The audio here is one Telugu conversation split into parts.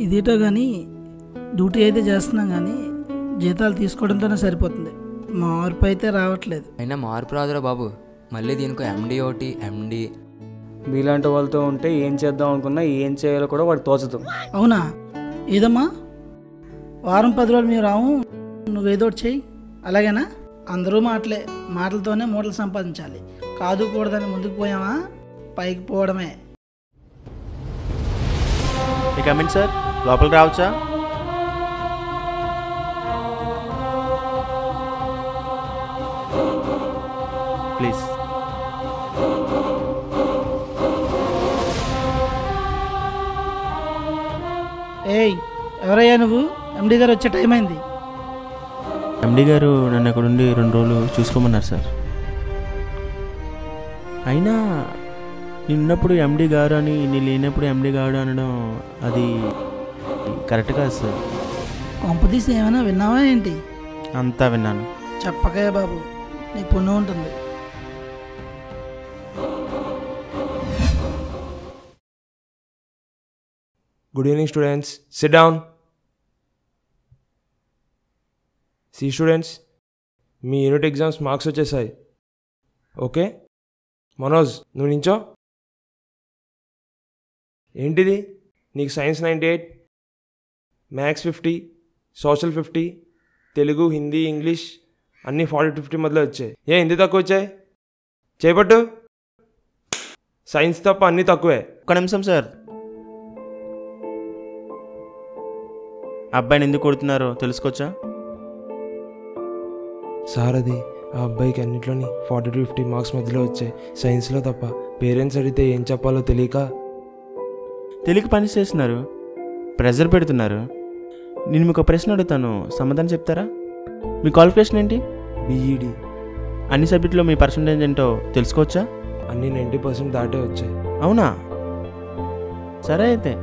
ఇదేటో కానీ డ్యూటీ అయితే చేస్తున్నాం కానీ జీతాలు తీసుకోవడంతోనే సరిపోతుంది. మార్పు అయితే రావట్లేదు. అయినా మార్పు రాదురా బాబు. మళ్ళీ దీనికో ఎండి ఒకటి ఎండి. మీలాంటి వాళ్ళతో ఉంటే ఏం చేద్దాం అనుకున్నా ఏం చేయాలో కూడా వాడు తోచదు. అవునా? ఏదమ్మా వారం 10 రోజులు మేము రాము, నువ్వేదో ఒకటి చెయ్యి. అలాగేనా? అందరూ మాటలతోనే మూటలు సంపాదించాలి. కాదు కూడదని ముందుకు పోయామా పైకి పోవడమే. కమిన్ సార్, లోపలికి రావచ్చా? ప్లీజ్. ఏయ్, ఎవరయ్యా నువ్వు? ఎండి గారు వచ్చే టైం అయింది. ఎండి గారు నన్ను అక్కడ ఉండి 2 రోజులు చూసుకోమన్నారు సార్. అయినా నిన్నప్పుడు ఎండి గారు అని, నేను లేనప్పుడు ఎండి గారు అనడం అది కరెక్ట్ కాదు సార్. కొంపదీసి ఏమైనా విన్నావా ఏంటి? అంతా విన్నాను. చెప్పకయ్య బాబు, నీకు పుణ్యం ఉంటుంది. Good evening students, sit down. See students, మీ యూనిట్ ఎగ్జామ్స్ మార్క్స్ వచ్చేసాయి. ఓకే మనోజ్, నువ్వు నించో. ఏంటిది? నీకు science 98, maths 50, social 50, Telugu, Hindi, English అన్నీ 40-50 మధ్యలో వచ్చాయి. హిందీ తక్కువ వచ్చాయి? చేపట్టు. సైన్స్ తప్ప అన్నీ తక్కువే. ఒక్క నిమిషం సార్. అబ్బాయిని ఎందుకు కొడుతున్నారో తెలుసుకోవచ్చా? సార్ అది ఆ అబ్బాయికి అన్నింటిలోని 40-50 మార్క్స్ మధ్యలో వచ్చాయి, సైన్స్లో తప్ప. పేరెంట్స్ అడిగితే ఏం చెప్పాలో తెలియక పని చేస్తున్నారు, ప్రెజర్ పెడుతున్నారు. నేను మీకు ఒక ప్రశ్న అడుగుతాను, సమాధానం చెప్తారా? మీ క్వాలిఫికేషన్ ఏంటి? బీఈడి. అన్ని సబ్జెక్టులో మీ పర్సంటేజ్ ఏంటో తెలుసుకోవచ్చా? అన్నీ 90% దాటే వచ్చాయి. అవునా? సరే అయితే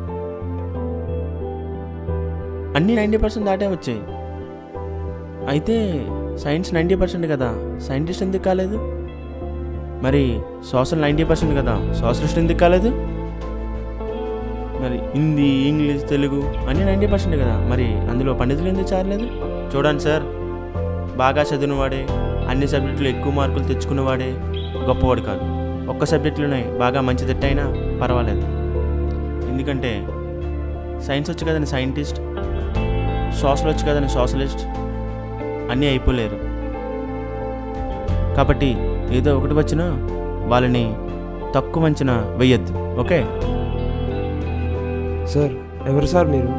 అన్నీ 90% దాటే వచ్చాయి. అయితే సైన్స్ 90% కదా, సైంటిస్ట్ ఎందుకు కాలేదు? మరి సోషల్ 90% కదా, సోషలిస్ట్ ఎందుకు కాలేదు? మరి హిందీ, ఇంగ్లీష్, తెలుగు అన్నీ 90% కదా, మరి అందులో పండితులు ఎందుకు చేరలేదు? చూడండి సార్, బాగా చదివినవాడే, అన్ని సబ్జెక్టులు ఎక్కువ మార్కులు తెచ్చుకున్నవాడే గొప్పవాడు కాదు. ఒక్క సబ్జెక్టులోనే బాగా మంచి తిట్టయినా పర్వాలేదు. ఎందుకంటే సైన్స్ వచ్చు కదని సైంటిస్ట్, సోషల్ వచ్చు కదని సోషలిస్ట్ అన్నీ అయిపోలేరు. కాబట్టి ఏదో ఒకటి వచ్చినా వాళ్ళని తక్కువ అంచనా వెయ్యొద్దు. Okay sir? ఎవరు సార్ మీరు?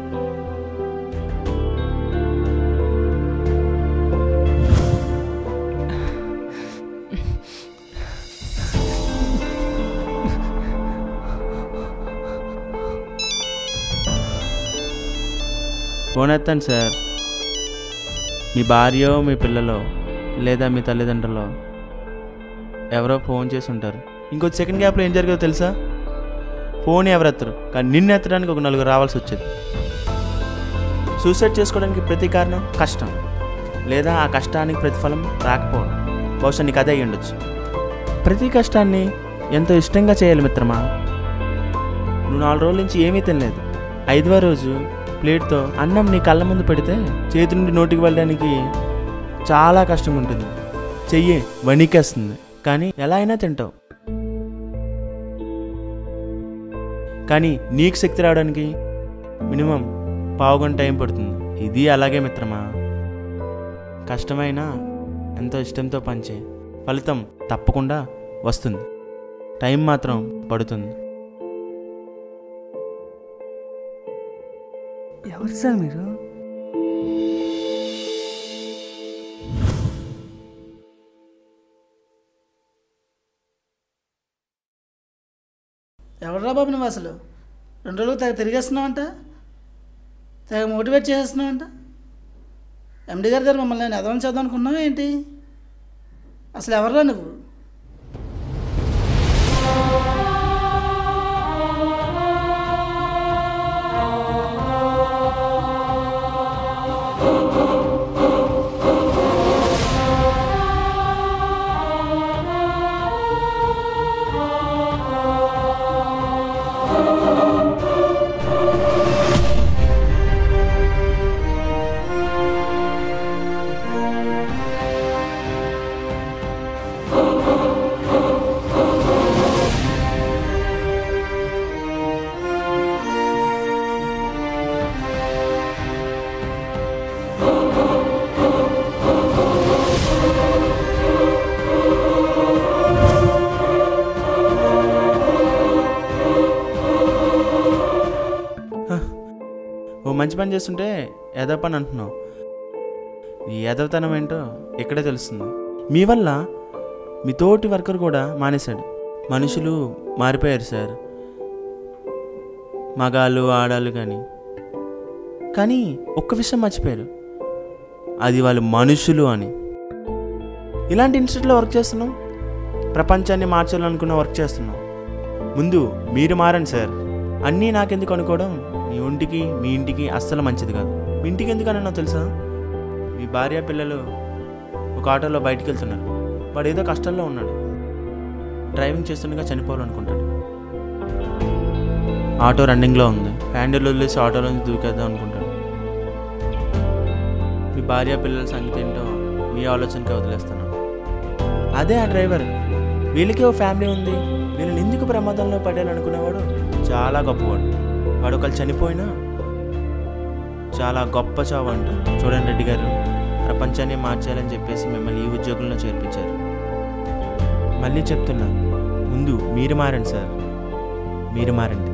ఫోన్ ఎత్తాను సార్. మీ భార్యో, మీ పిల్లలో, లేదా మీ తల్లిదండ్రులో ఎవరో ఫోన్ చేసి ఉంటారు. ఇంకో సెకండ్ గ్యాప్లో ఏం జరిగేదో తెలుసా? ఫోన్ ఎవరు ఎత్తరు, కానీ నిన్ను ఎత్తడానికి ఒక 4 రావాల్సి వచ్చేది. సూసైడ్ చేసుకోవడానికి ప్రతి కారణం కష్టం, లేదా ఆ కష్టానికి ప్రతిఫలం రాకపోవడం. బహుశా నీకు అదే అయ్యి ఉండొచ్చు. ప్రతి కష్టాన్ని ఎంతో ఇష్టంగా చేయాలి మిత్రమా. నువ్వు 4 రోజుల నుంచి ఏమీ తినలేదు. 5వ రోజు ప్లేట్తో అన్నం నీ కళ్ళ ముందు పెడితే చేతి నుండి నోటికి వెళ్ళడానికి చాలా కష్టంగా ఉంటుంది. చెయ్యి వణికేస్తుంది, కానీ ఎలా అయినా తింటావు. కానీ నీకు శక్తి రావడానికి మినిమం పావుగంట టైం పడుతుంది. ఇది అలాగే మిత్రమా. కష్టమైనా ఎంతో ఇష్టంతో పనిచేయి, ఫలితం తప్పకుండా వస్తుంది. టైం మాత్రం పడుతుంది. ఎవరు సార్ మీరు? ఎవడరా బాబు నువ్వు? అసలు 2 రోజులు తెగ తిరిగేస్తున్నావంట, తెగ మోటివేట్ చేసేస్తున్నావంట. ఎండి గారి దగ్గర మమ్మల్ని నేను ఎదవని చదువు అనుకున్నావా ఏంటి? అసలు ఎవర్రా నువ్వు? ఓ మంచి పని చేస్తుంటే ఎదవ పని అంటున్నావు. ఈ ఎదవతనం ఏంటో ఇక్కడే తెలుస్తుంది. మీ వల్ల మీ తోటి వర్కర్ కూడా మానేశాడు. మనుషులు మారిపోయారు సార్, మగాళ్ళు ఆడాళ్ళు కానీ ఒక్క విషయం మర్చిపోయారు, అది వాళ్ళు మనుషులు అని. ఇలాంటి ఇన్స్టిట్యూట్లో వర్క్ చేస్తున్నాం, ప్రపంచాన్ని మార్చాలనుకున్న వర్క్ చేస్తున్నాం. ముందు మీరు మారండి సార్. అన్నీ నాకెందుకు అనుకోవడం మీ ఇంటికి అస్సలు మంచిది కాదు. మీ ఇంటికి ఎందుకన్నా తెలుసా? మీ భార్య పిల్లలు ఒక ఆటోలో బయటికి వెళ్తున్నారు. వాడు ఏదో కష్టంలో ఉన్నాడు, డ్రైవింగ్ చేస్తుండగా చనిపోవాలనుకుంటాడు. ఆటో రన్నింగ్లో ఉంది, హ్యాండిల్ వదిలేసి ఆటోలోంచి దూకేద్దాం అనుకుంటాడు. మీ భార్య పిల్లల సంగతి ఏంటో మీ ఆలోచనకే వదిలేస్తున్నాను. అదే ఆ డ్రైవర్, వీళ్ళకే ఓ ఫ్యామిలీ ఉంది, వీళ్ళని ఎందుకు ప్రమాదంలో పడాలనుకునేవాడు చాలా గొప్పవాడు. వాడు ఒకళ్ళు చనిపోయినా చాలా గొప్ప చావు అంట. చూడండి రెడ్డి గారు, ప్రపంచాన్ని మార్చాలని చెప్పేసి మిమ్మల్ని ఈ ఉద్యోగంలో చేర్పించారు. మళ్ళీ చెప్తున్నా, ముందు మీరు మారండి సార్, మీరు మారండి.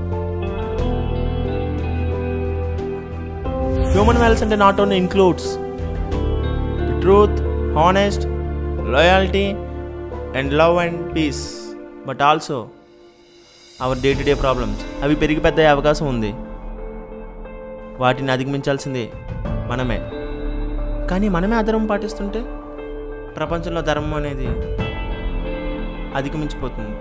హ్యూమన్ వాల్యూస్ అంటే not only includes the truth, honest, loyalty and love and peace, but also our day to day problems. అవి పెరిగి పెద్ద అవకాశం ఉంది, వాటిని అధిగమించాల్సింది మనమే. కానీ మనమే అధర్మం పాటిస్తుంటే ప్రపంచంలో ధర్మం అనేది అధిగమించిపోతుంది.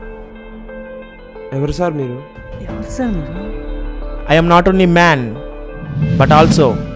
ఎవరు సార్ మీరు? ఎవరు సార్ మీరు? I am not only man, but also